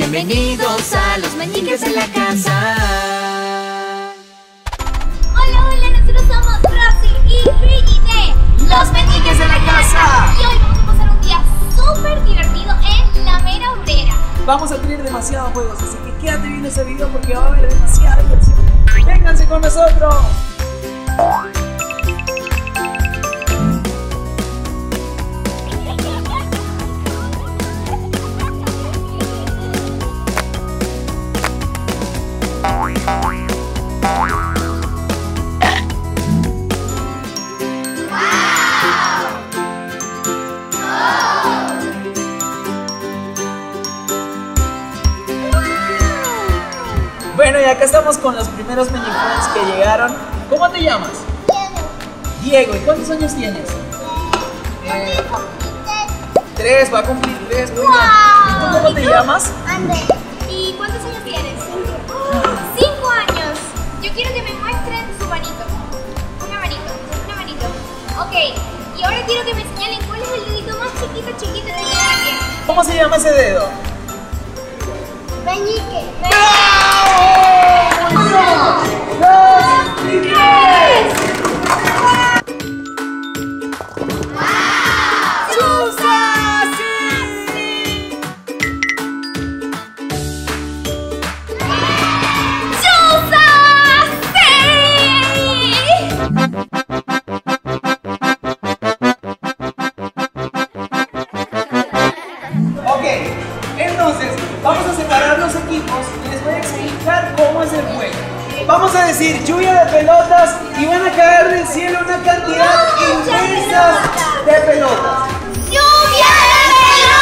Bienvenidos a Los Meñiques de la Casa. Hola, hola, nosotros somos Rosy y Brigitte, Los Meñiques de la Casa. Y hoy vamos a pasar un día súper divertido en la mera obrera. Vamos a tener demasiados juegos, así que quédate viendo ese video porque va a haber demasiada diversión. ¡Vénganse con nosotros! Bueno, y acá estamos con los primeros Meñifriends que llegaron. ¿Cómo te llamas? Diego. ¿Y cuántos años tienes? 3, va a cumplir 3. Muy bien. ¿Y tú cómo te llamas? Andrés. ¿Y cuántos años tienes? 5 años. Yo quiero que me muestren su manito. Una manito. Ok, y ahora quiero que me señalen cuál es el dedito más chiquito de cada quien. ¿Cómo se llama ese dedo? Meñique. ¡Bravo! 1, 2 y 3. Entonces, vamos a separar los equipos y les voy a explicar cómo es el juego. Vamos a decir lluvia de pelotas y van a caer del cielo una cantidad inmensa de pelotas. ¡Lluvia de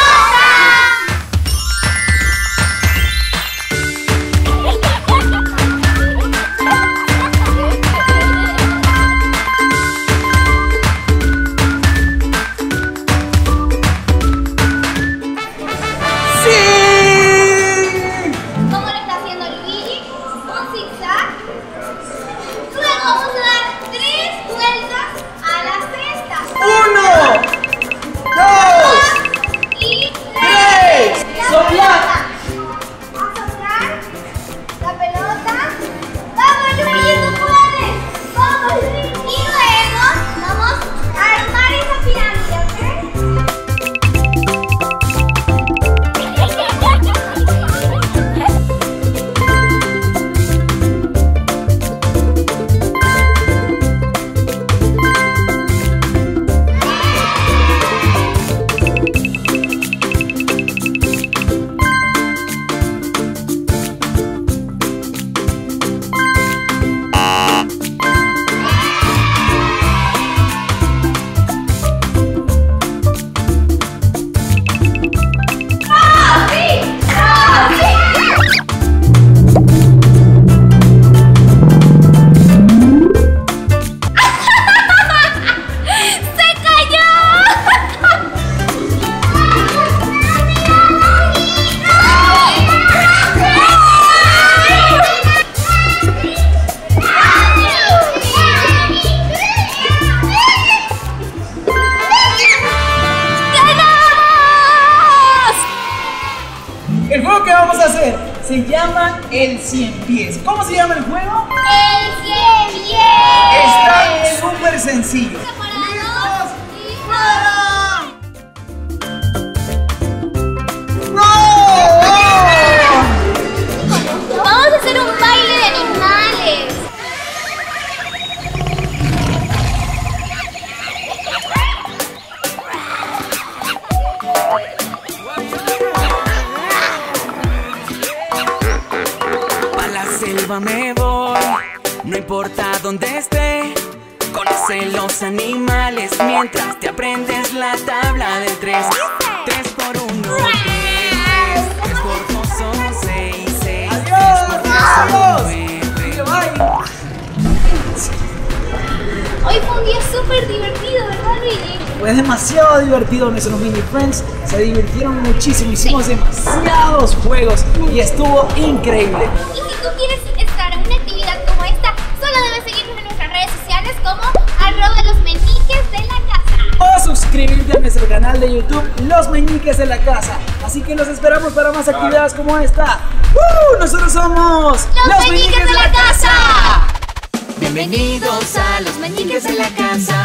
El juego que vamos a hacer se llama el 100 pies. ¿Cómo se llama el juego? El 100 pies. Está súper sencillo. ¡Separados y fuera! Vamos a hacer un baile de animales. Selva me voy, no importa dónde esté. Conoce los animales mientras te aprendes la tabla del 3. 3 por 1, 3. 3 por 2 son 6, 6. ¡Adiós! 3 por 2 son 9. Hoy fue un día súper divertido, ¿verdad, Luigi? Fue demasiado divertido, nuestros Meñifriends se divirtieron muchísimo, hicimos demasiados juegos y estuvo increíble. Y si tú quieres estar en una actividad como esta, solo debes seguirnos en nuestras redes sociales como @losmeñiques de la casa. O suscribirte a nuestro canal de YouTube Los Meñiques de la Casa. Así que los esperamos para más actividades como esta. Nosotros somos los Meñiques de la Casa. Bienvenidos a los Meñiques de la Casa.